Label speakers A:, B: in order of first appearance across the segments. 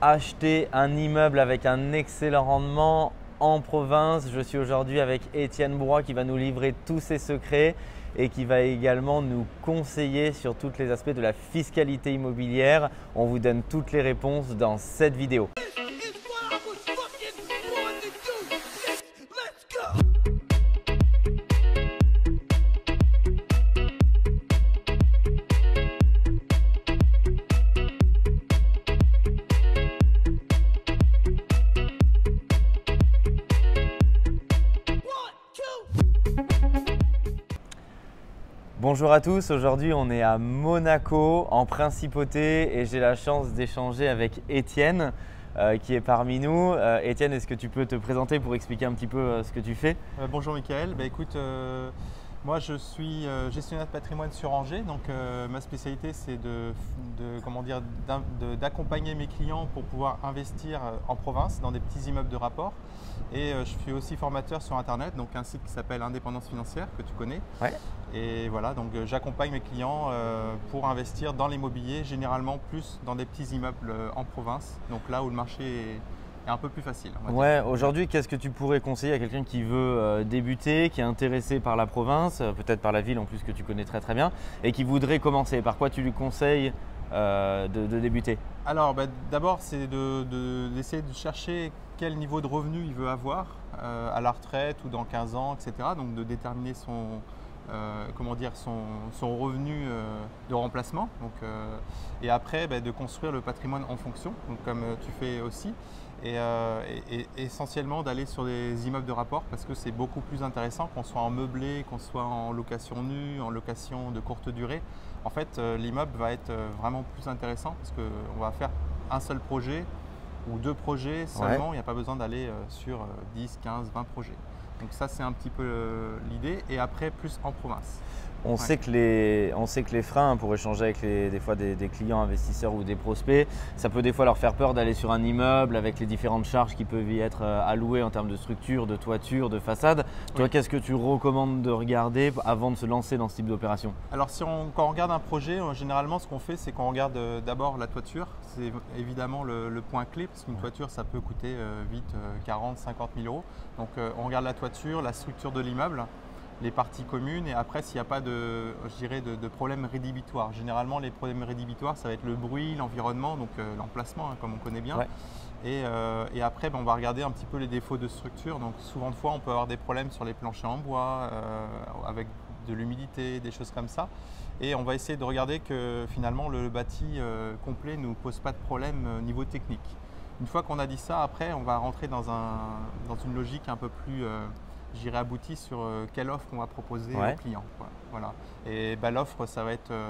A: acheter un immeuble avec un excellent rendement en province. Je suis aujourd'hui avec Étienne Broye qui va nous livrer tous ses secrets et qui va également nous conseiller sur tous les aspects de la fiscalité immobilière. On vous donne toutes les réponses dans cette vidéo. Bonjour à tous, aujourd'hui on est à Monaco en principauté et j'ai la chance d'échanger avec Étienne qui est parmi nous. Étienne, est-ce que tu peux te présenter pour expliquer un petit peu ce que tu fais?
B: Bonjour Michael, écoute, moi je suis gestionnaire de patrimoine sur Angers, donc ma spécialité c'est d'accompagner mes clients pour pouvoir investir en province dans des petits immeubles de rapport. Et je suis aussi formateur sur internet, donc un site qui s'appelle Indépendance Financière que tu connais.
A: Ouais.
B: Et voilà, donc j'accompagne mes clients pour investir dans l'immobilier, généralement plus dans des petits immeubles en province, donc là où le marché est un peu plus facile.
A: Ouais, aujourd'hui, qu'est-ce que tu pourrais conseiller à quelqu'un qui veut débuter, qui est intéressé par la province, peut-être par la ville en plus que tu connais très très bien, et qui voudrait commencer? Par quoi tu lui conseilles de débuter?
B: Alors d'abord, c'est d'essayer de chercher quel niveau de revenu il veut avoir à la retraite ou dans 15 ans, etc. Donc de déterminer son revenu de remplacement. Donc, et après, de construire le patrimoine en fonction, donc, comme tu fais aussi. Et essentiellement d'aller sur des immeubles de rapport parce que c'est beaucoup plus intéressant qu'on soit en meublé, qu'on soit en location nue, en location de courte durée. En fait, l'immeuble va être vraiment plus intéressant parce qu'on va faire un seul projet ou deux projets seulement. Il n'y a pas besoin d'aller sur 10, 15, 20 projets. Donc ça, c'est un petit peu l'idée. Et après, plus en province.
A: On sait que les freins pour échanger avec des fois des clients investisseurs ou des prospects, ça peut des fois leur faire peur d'aller sur un immeuble avec les différentes charges qui peuvent y être allouées en termes de structure, de toiture, de façade. Toi, qu'est-ce que tu recommandes de regarder avant de se lancer dans ce type d'opération?
B: Alors quand on regarde un projet, généralement ce qu'on fait, c'est qu'on regarde d'abord la toiture. C'est évidemment le point clé parce qu'une toiture, ça peut coûter vite 40, 50 000 euros. Donc on regarde la toiture, la structure de l'immeuble, les parties communes et après s'il n'y a pas de problèmes rédhibitoires. Généralement les problèmes rédhibitoires ça va être le bruit, l'environnement, donc l'emplacement comme on connaît bien. Ouais. Et après on va regarder un petit peu les défauts de structure. Donc souvent de fois on peut avoir des problèmes sur les planchers en bois avec de l'humidité, des choses comme ça. Et on va essayer de regarder que finalement le bâti complet ne nous pose pas de problème niveau technique. Une fois qu'on a dit ça, après on va rentrer dans une logique un peu plus abouti sur quelle offre on va proposer aux clients. Voilà. Et l'offre, ça va être,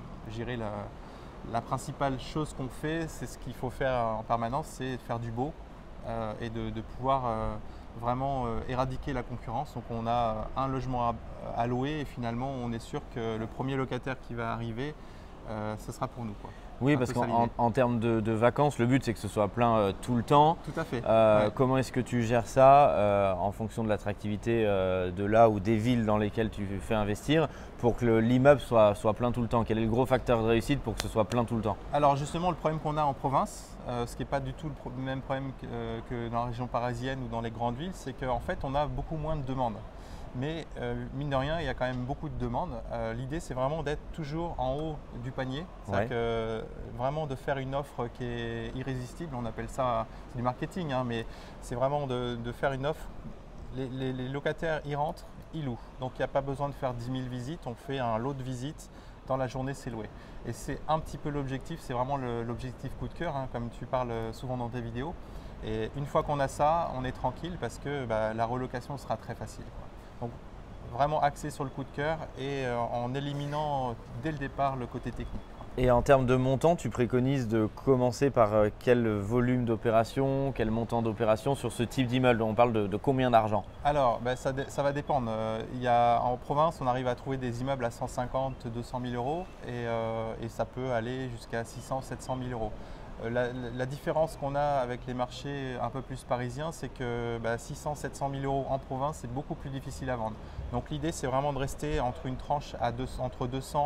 B: la principale chose qu'on fait, c'est ce qu'il faut faire en permanence, c'est faire du beau et de pouvoir vraiment éradiquer la concurrence. Donc on a un logement à louer et finalement on est sûr que le premier locataire qui va arriver, ce sera pour nous.
A: Oui, parce qu'en termes de vacances, le but c'est que ce soit plein tout le temps.
B: Tout à fait.
A: Comment est-ce que tu gères ça en fonction de l'attractivité de là ou des villes dans lesquelles tu fais investir pour que l'immeuble soit plein tout le temps? Quel est le gros facteur de réussite pour que ce soit plein tout le temps?
B: Alors justement, le problème qu'on a en province, ce qui n'est pas du tout le même problème que dans la région parisienne ou dans les grandes villes, c'est qu'en fait on a beaucoup moins de demandes. Mais mine de rien, il y a quand même beaucoup de demandes. L'idée, c'est vraiment d'être toujours en haut du panier. C'est-à-dire que vraiment de faire une offre qui est irrésistible. On appelle ça, c'est du marketing, hein, mais c'est vraiment de faire une offre. Les locataires y rentrent, ils louent. Donc il n'y a pas besoin de faire 10 000 visites. On fait un lot de visites. Dans la journée, c'est loué. Et c'est un petit peu l'objectif. C'est vraiment l'objectif coup de cœur, hein, comme tu parles souvent dans tes vidéos. Et une fois qu'on a ça, on est tranquille parce que la relocation sera très facile. Donc vraiment axé sur le coup de cœur et en éliminant dès le départ le côté technique.
A: Et en termes de montant, tu préconises de commencer par quel volume d'opération, quel montant d'opération sur ce type d'immeuble? On parle de combien d'argent?
B: Alors ça va dépendre. En province, on arrive à trouver des immeubles à 150 200 000 euros et ça peut aller jusqu'à 600 700 000 euros. La différence qu'on a avec les marchés un peu plus parisiens, c'est que 600 700 000 euros en province, c'est beaucoup plus difficile à vendre. Donc l'idée, c'est vraiment de rester entre une tranche entre 200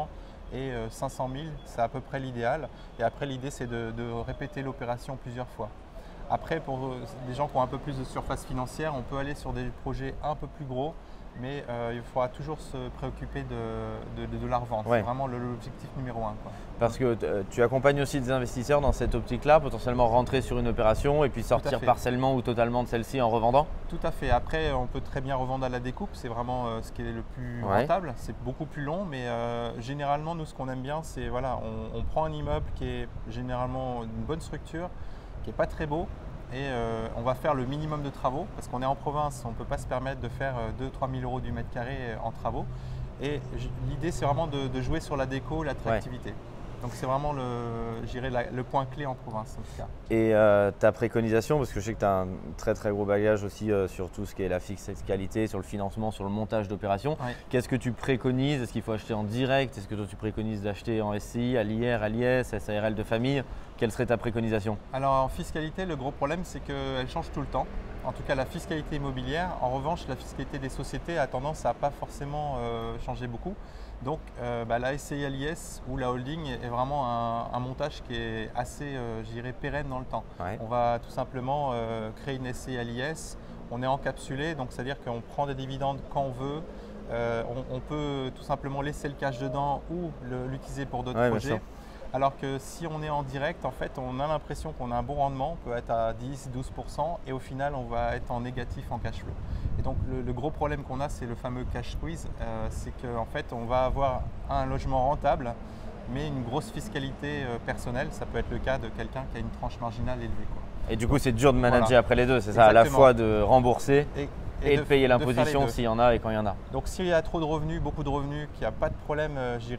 B: et 500 000, c'est à peu près l'idéal. Et après, l'idée, c'est de répéter l'opération plusieurs fois. Après, pour des gens qui ont un peu plus de surface financière, on peut aller sur des projets un peu plus gros, mais il faudra toujours se préoccuper de la revente.
A: Ouais.
B: C'est vraiment l'objectif numéro 1.
A: Parce que tu accompagnes aussi des investisseurs dans cette optique-là, potentiellement rentrer sur une opération et puis sortir partiellement ou totalement de celle-ci en revendant?
B: Tout à fait. Après, on peut très bien revendre à la découpe. C'est vraiment ce qui est le plus rentable. C'est beaucoup plus long, mais généralement, nous, ce qu'on aime bien, c'est voilà, on prend un immeuble qui est généralement une bonne structure, qui n'est pas très beau, et on va faire le minimum de travaux parce qu'on est en province, on ne peut pas se permettre de faire 2 000 – 3 000 € du mètre carré en travaux. Et l'idée, c'est vraiment de jouer sur la déco, l'attractivité. Donc c'est vraiment le point clé en province en tout cas.
A: Et ta préconisation, parce que je sais que tu as un très gros bagage aussi sur tout ce qui est la fiscalité, sur le financement, sur le montage d'opérations. Qu'est-ce que tu préconises? Est-ce qu'il faut acheter en direct? Est-ce que toi tu préconises d'acheter en SCI, à l'IR, à l'IS, SARL de famille? Quelle serait ta préconisation?
B: Alors en fiscalité, le gros problème c'est qu'elle change tout le temps. En tout cas la fiscalité immobilière. En revanche, la fiscalité des sociétés a tendance à pas forcément changer beaucoup. Donc la SCI à l'IS ou la holding est vraiment un montage qui est assez pérenne dans le temps. On va tout simplement créer une SCI à l'IS, on est encapsulé, donc c'est-à-dire qu'on prend des dividendes quand on veut, on peut tout simplement laisser le cash dedans ou l'utiliser pour d'autres projets. Alors que si on est en direct, en fait, on a l'impression qu'on a un bon rendement, on peut être à 10–12% et au final, on va être en négatif en cash flow. Et donc, le gros problème qu'on a, c'est le fameux cash squeeze. C'est qu'en fait, on va avoir un logement rentable, mais une grosse fiscalité personnelle. Ça peut être le cas de quelqu'un qui a une tranche marginale élevée.
A: Et du coup, c'est dur de manager après les deux, c'est ça, à la fois de rembourser et de payer l'imposition s'il y en a et quand il y en a.
B: Donc s'il y a trop de revenus, beaucoup de revenus, qu'il n'y a pas de problème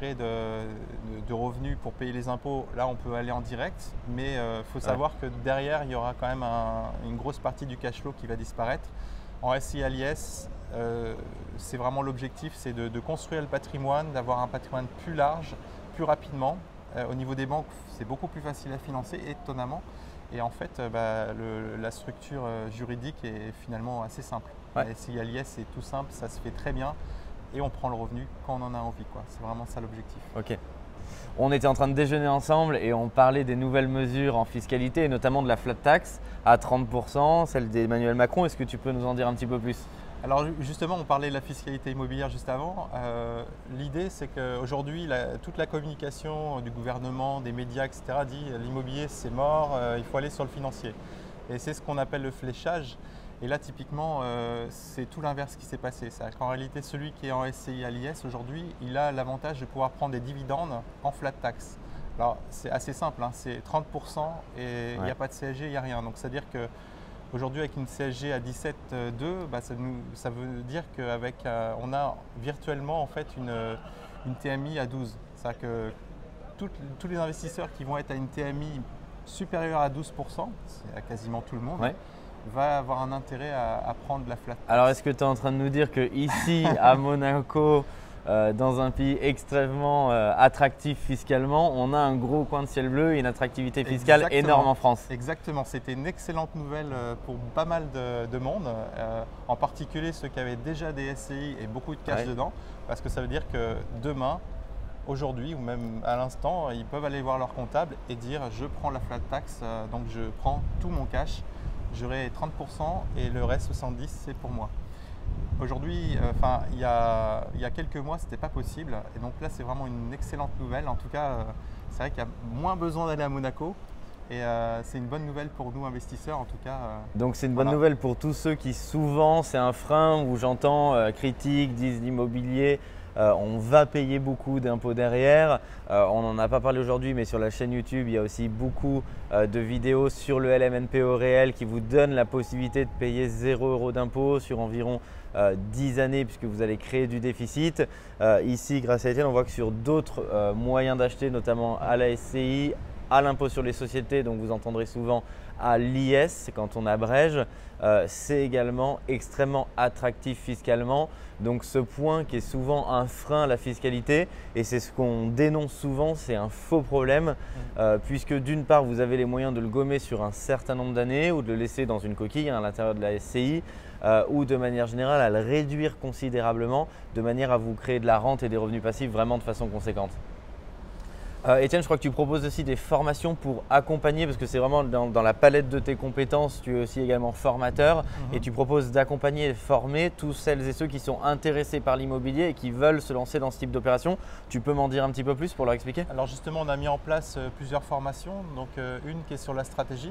B: de revenus pour payer les impôts, là on peut aller en direct. Mais il faut savoir que derrière, il y aura quand même une grosse partie du cash flow qui va disparaître. En SCI à l'IS, c'est vraiment l'objectif, c'est de construire le patrimoine, d'avoir un patrimoine plus large, plus rapidement. Au niveau des banques, c'est beaucoup plus facile à financer, étonnamment. Et en fait, la structure juridique est finalement assez simple. La SCI à l'IS, c'est tout simple, ça se fait très bien et on prend le revenu quand on en a envie. C'est vraiment ça l'objectif.
A: Ok. On était en train de déjeuner ensemble et on parlait des nouvelles mesures en fiscalité et notamment de la flat tax à 30%, celle d'Emmanuel Macron. Est-ce que tu peux nous en dire un petit peu plus?
B: Alors justement, on parlait de la fiscalité immobilière juste avant. L'idée, c'est qu'aujourd'hui, toute la communication du gouvernement, des médias, etc. dit l'immobilier, c'est mort, il faut aller sur le financier. Et c'est ce qu'on appelle le fléchage. Et là, typiquement, c'est tout l'inverse qui s'est passé. C'est-à-dire qu'en réalité, celui qui est en SCI à l'IS aujourd'hui, il a l'avantage de pouvoir prendre des dividendes en flat tax. Alors, c'est assez simple, c'est 30% et il n'y a pas de CSG, il n'y a rien. Donc, c'est-à-dire que aujourd'hui, avec une CSG à 17,2, ça veut dire qu'on a virtuellement en fait une TMI à 12. C'est-à-dire que tous les investisseurs qui vont être à une TMI supérieure à 12%, c'est à quasiment tout le monde, va avoir un intérêt à prendre la flat tax.
A: Alors, est-ce que tu es en train de nous dire qu'ici, à Monaco, dans un pays extrêmement attractif fiscalement, on a un gros coin de ciel bleu et une attractivité fiscale énorme en France?
B: Exactement, c'était une excellente nouvelle pour pas mal de monde, en particulier ceux qui avaient déjà des SCI et beaucoup de cash dedans, parce que ça veut dire que demain, aujourd'hui ou même à l'instant, ils peuvent aller voir leur comptable et dire je prends la flat tax, donc je prends tout mon cash, j'aurai 30% et le reste 70% c'est pour moi. Aujourd'hui, il y a quelques mois, ce n'était pas possible. Et donc là, c'est vraiment une excellente nouvelle. En tout cas, c'est vrai qu'il y a moins besoin d'aller à Monaco. Et c'est une bonne nouvelle pour nous, investisseurs, en tout cas.
A: Donc c'est une bonne nouvelle pour tous ceux qui, souvent, c'est un frein où j'entends critiques, disent l'immobilier. On va payer beaucoup d'impôts derrière. On n'en a pas parlé aujourd'hui, mais sur la chaîne YouTube, il y a aussi beaucoup de vidéos sur le LMNP réel qui vous donnent la possibilité de payer 0 € d'impôt sur environ 10 années puisque vous allez créer du déficit. Ici, grâce à Étienne, on voit que sur d'autres moyens d'acheter, notamment à la SCI, à l'impôt sur les sociétés, donc vous entendrez souvent à l'IS, c'est quand on abrège, c'est également extrêmement attractif fiscalement. Donc ce point qui est souvent un frein à la fiscalité, et c'est ce qu'on dénonce souvent, c'est un faux problème, puisque d'une part vous avez les moyens de le gommer sur un certain nombre d'années ou de le laisser dans une coquille à l'intérieur de la SCI, ou de manière générale à le réduire considérablement de manière à vous créer de la rente et des revenus passifs vraiment de façon conséquente. Étienne, je crois que tu proposes aussi des formations pour accompagner, parce que c'est vraiment dans la palette de tes compétences, tu es aussi également formateur et tu proposes d'accompagner et former tous celles et ceux qui sont intéressés par l'immobilier et qui veulent se lancer dans ce type d'opération. Tu peux m'en dire un petit peu plus pour leur expliquer?
B: Alors justement, on a mis en place plusieurs formations, donc une qui est sur la stratégie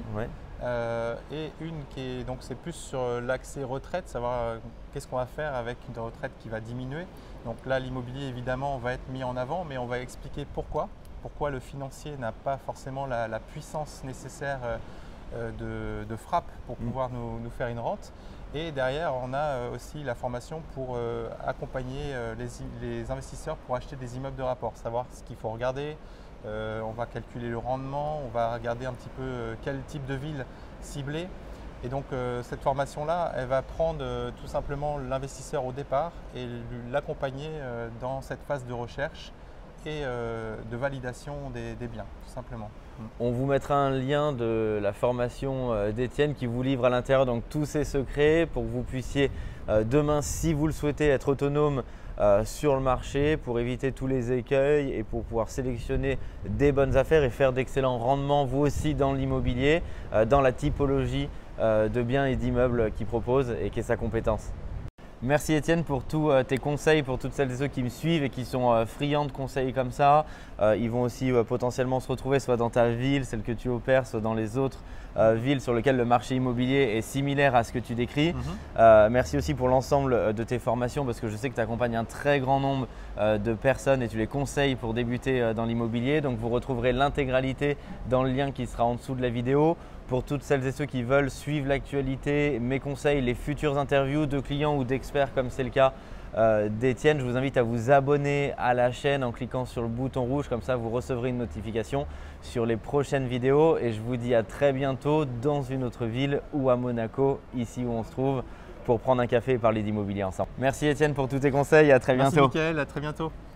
B: et une qui est donc c'est plus sur l'accès retraite, savoir qu'est-ce qu'on va faire avec une retraite qui va diminuer. Donc là, l'immobilier évidemment va être mis en avant, mais on va expliquer pourquoi le financier n'a pas forcément la puissance nécessaire de frappe pour pouvoir nous faire une rente. Et derrière, on a aussi la formation pour accompagner les investisseurs pour acheter des immeubles de rapport, savoir ce qu'il faut regarder. On va calculer le rendement, on va regarder un petit peu quel type de ville cibler. Et donc cette formation-là, elle va prendre tout simplement l'investisseur au départ et l'accompagner dans cette phase de recherche et de validation des biens, tout simplement.
A: On vous mettra un lien de la formation d'Étienne qui vous livre à l'intérieur donc tous ces secrets pour que vous puissiez demain, si vous le souhaitez, être autonome sur le marché pour éviter tous les écueils et pour pouvoir sélectionner des bonnes affaires et faire d'excellents rendements vous aussi dans l'immobilier, dans la typologie de biens et d'immeubles qu'il propose et qui est sa compétence. Merci Étienne pour tous tes conseils, pour toutes celles et ceux qui me suivent et qui sont friands de conseils comme ça. Ils vont aussi potentiellement se retrouver soit dans ta ville, celle que tu opères, soit dans les autres villes sur lesquelles le marché immobilier est similaire à ce que tu décris. Merci aussi pour l'ensemble de tes formations parce que je sais que tu accompagnes un très grand nombre de personnes et tu les conseilles pour débuter dans l'immobilier. Donc vous retrouverez l'intégralité dans le lien qui sera en dessous de la vidéo. Pour toutes celles et ceux qui veulent suivre l'actualité, mes conseils, les futures interviews de clients ou d'experts comme c'est le cas d'Étienne, je vous invite à vous abonner à la chaîne en cliquant sur le bouton rouge, comme ça vous recevrez une notification sur les prochaines vidéos et je vous dis à très bientôt dans une autre ville ou à Monaco, ici où on se trouve, pour prendre un café et parler d'immobilier ensemble. Merci Étienne pour tous tes conseils et à très bientôt.
B: Merci Mickaël, à très bientôt.